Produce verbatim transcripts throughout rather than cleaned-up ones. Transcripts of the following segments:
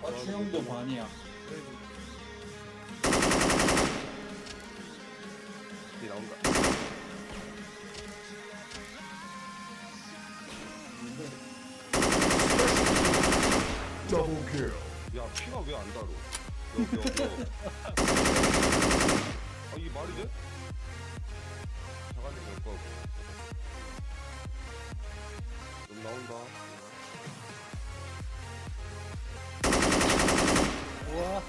아, 추형도 반이야. 뒤 나온다. Double kill. 야, 피가 왜 안 달어? 여기, 여기. 아, 이게 말이 돼? 자갈이 될 거고. 좀 나온다. 우와.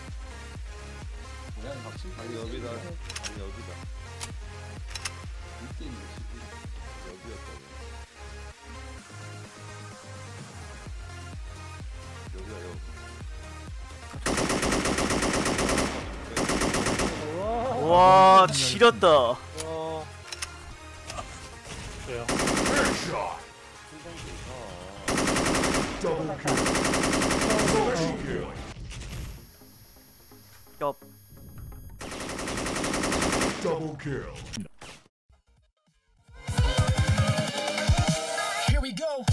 뭐야, 확실히. 아니, 여기다. 아니, 여기다. 이게 뭐지? 여기였다고. 여기야, 여기. 와 지렸다. 와. 그래요. Headshot. Double kill. Special kill. 엽. Double kill. Here we go.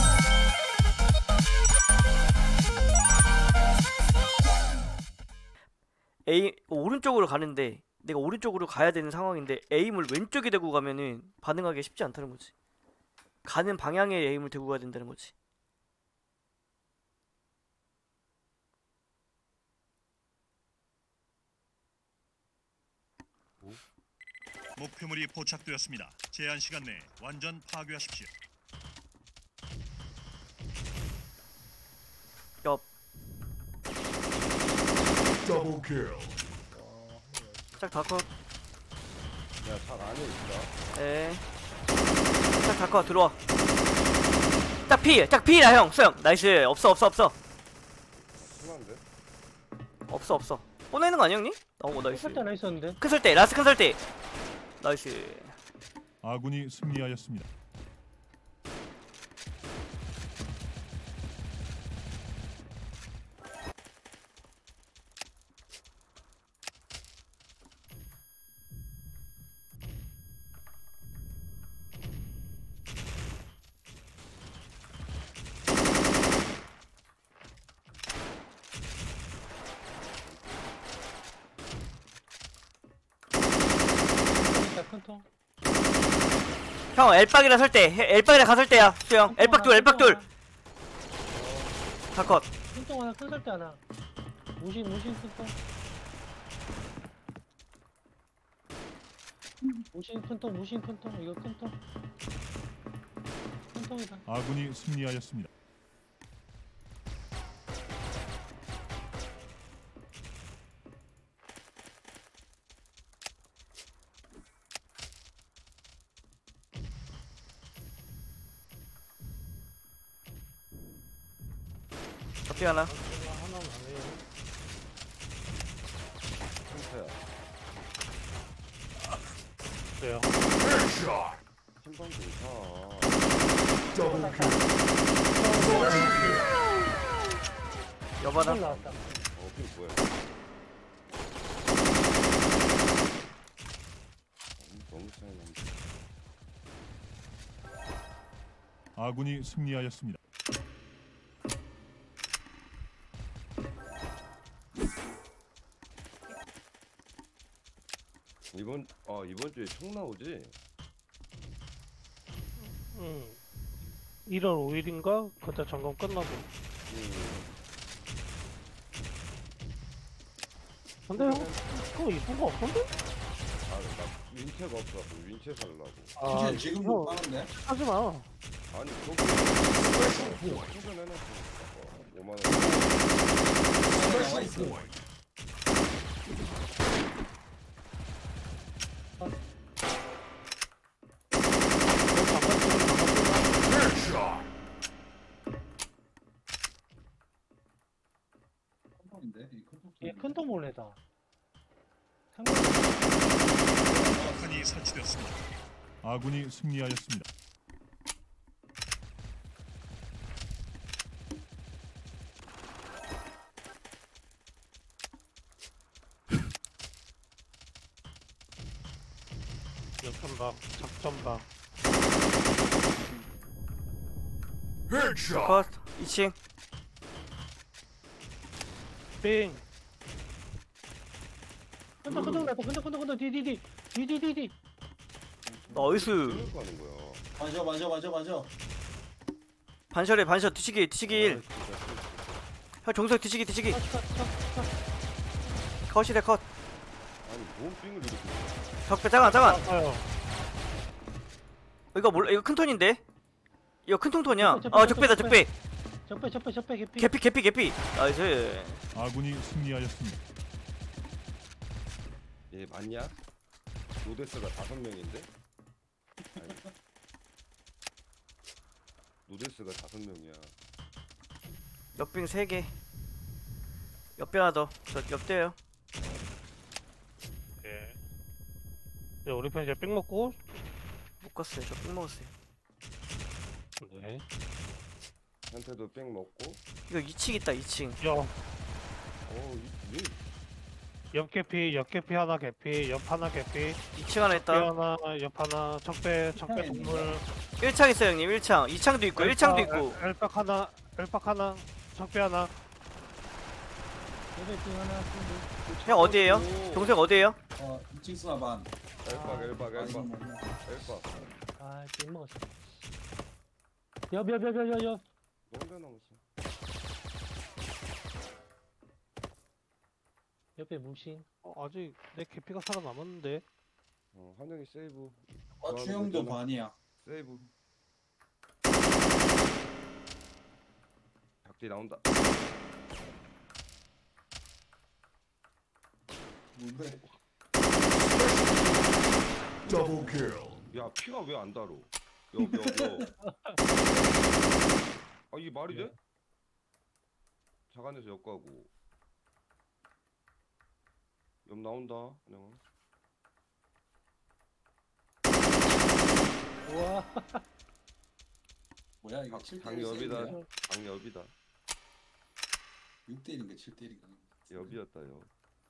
에임 오른쪽으로 가는데 내가 오른쪽으로 가야 되는 상황인데 에임을 왼쪽에 대고 가면은 반응하기 쉽지 않다는 거지. 가는 방향에 에임을 대고 가야 된다는 거지. 목표물이 포착되었습니다. 제한 시간 내에 완전 파괴하십시오. 엽. Double kill. 짝 다커. 야, 잘 안에 있다. 에. 짝 다커 들어와. 딱 피, 딱 피라 형, 수영. 나이스. 없어, 없어, 없어. 심한데? 없어, 없어. 꺼내는 거 아니야 형님? 어, 나이스. 설때 하나 있었는데. 큰 설대, 라스트 큰 설대. 나이스. 아군이 승리하였습니다. 큰 통. 형, 엘박이라 설대. 엘박이라 가 설대야. 수영. 엘박 둘, 엘박 둘. 다컷. 큰 통 하나, 큰 설때 하나. 무신, 무신 큰 통. 무신 큰 통, 무신 큰 통. 이거 큰 통. 큰 통이다. 아군이 승리하였습니다. 어떻게 하나? 하나는 안 해요. 상태야. 그래요. Headshot. 신방 좋다. Double kill. Special kill. 여바다. 나왔다. 어, 그 뭐야? 너무 차이 난다. 아군이 승리하였습니다. 이번 아 이번 주에 총 나오지? 응. 일월 오일인가? 그때 점검 끝나고. 음. 근데 형, 그거 이쁜 거 없던데? 아, 나 윈체가 없어서 윈체 살라고. 아, 사실 지금 못 가는데? 하지 마. 아니 거기 초반에는 오만 원. 나와 있어. Headshot. 큰 통인데? 이 큰 통. 얘 큰 통 몰래다. 폭탄이 설치되었습니다. 아군이 승리하였습니다. 역전박, 작전박. Headshot. 컷. 이 층. 빙. 큰통 큰통 났다. 큰통 큰통 큰통 디디디 디디디디. 나이스. 어디서 하는 거야? 맞아 맞아 맞아 맞아. 반샷에 반샷 뒤치기 뒤치기 아, 일. 진짜. 형 정석 뒤치기 뒤치기. 컷컷컷 컷이래 컷. 아니 뭔 빙을 이렇게 적배 잠깐 잠깐. 아요. 이거 몰라 이거 큰 톤인데? 이거 큰 통톤이야. 적배, 아 적배, 적배다 적배. 적배. 적배 적배 적배 개피. 개피 개피 개피. 나이스. 아군이 승리하였습니다. 얘 맞냐? 노데스가 다섯 명인데? 아니. 노데스가 다섯 명이야. 역빙 세 개. 역빙 하나 더. 저 역대요. 예. 네, 우리 편 이제 삥 먹고. 못 갔어요. 저 삥 먹었어요. 네. 한테도 뺑 먹고. 이거 이 층 있다 이 층. 옆, 어, 이, 이, 옆 개피, 옆 개피 하나 개피, 옆 하나 개피, 이 층 하나 옆 있다. 하나, 옆 하나, 적배, 적배 동물. 일 창 있어요 형님. 일 창. 이 창도 있고 일 창도 있고. 엘박 하나, 엘박 하나, 적배 하나. 형 어디에요? 동생 어디에요? 어 이 층 쓰나 반. 엘박, 엘박, 아, 이거 엘박, 뭐냐. 엘박. 아, 삥 먹었어. 옆, 옆, 옆, 옆, 옆, 옆. 너무 남았어. 옆에 무신. 어, 아직 내 개피가 살아남았는데. 어, 한영이 세이브. 어 주영도 반이야. 세이브. 작디 나온다. 뭔데? Double kill. 야, 피가 왜 안 달어? 여, 여, 여. 아, 이게 말이 돼? 자간에서 엮가고. 옆 나온다, 한영아. 우와. 뭐야 이거 당- 칠 대 당 일 엽이다. 세이브야? 당 엽이다. 육 대 일인가 칠 대 일인가? 엽이었다, 엽.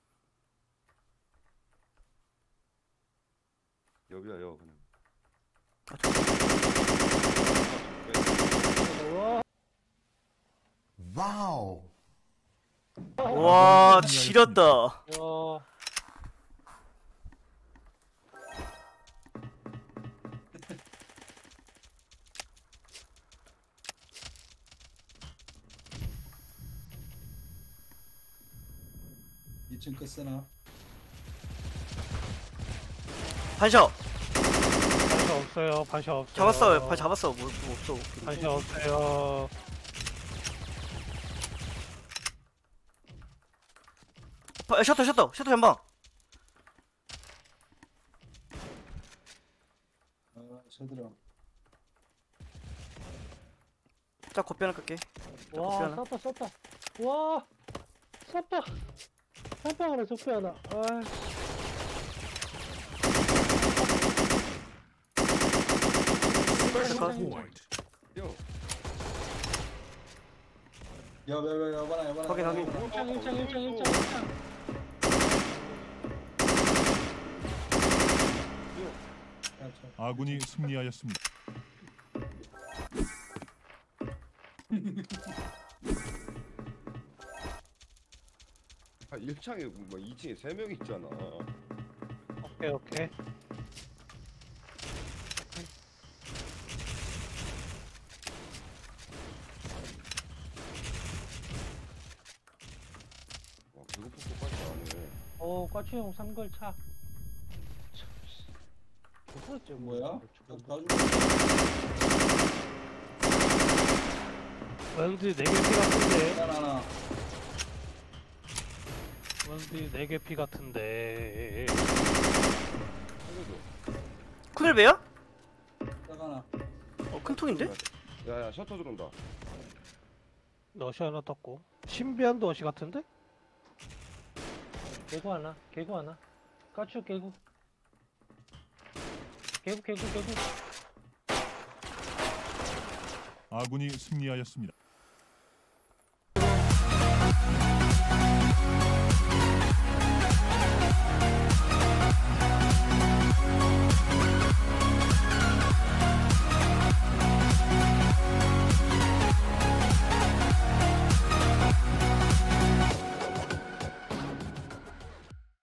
엽이야, 엽. 그냥. 우와. Wow. 와 지렸다. 우와. 이 층 끝 쓰나? 반샷. 반샷 없어요. 반샷 없어요. 잡았어. 발 잡았어. 뭐, 뭐 없어. 반샷 없어요. 바- 셔터 셔터 셔터 전방. 아 저들아. 자 곱변 하나 끌게. 와, 하나. 썼다, 썼다. 와, 썼다. 적배 하나, 적배 하나. 아, Special point. 여. 여여여 여봐라 여봐라. 확인, 확인. 일장, 일장, 일장, 일장, 일장. 아군이 승리하였습니다. 아, 일 창에 뭐 이 층에 세 명 있잖아. 오케이, 오케이. 와, 배고프고까지 안 해. 오, 과추형 삼걸차. 그거죠, 뭐야? 저 가지고. 왠지 네 개 피 같은데. 하나 하나. 왠지 네 개 피 같은데. 살려줘. 큰일배야? 딱 하나. 어큰 통인데? 야야 셔터 들어온다. 너시 하나 떴고. 신비한 너시 같은데? 개구 하나, 개구 하나. 까추 개구. 개구, 개구, 개구. 아군이 승리하였습니다.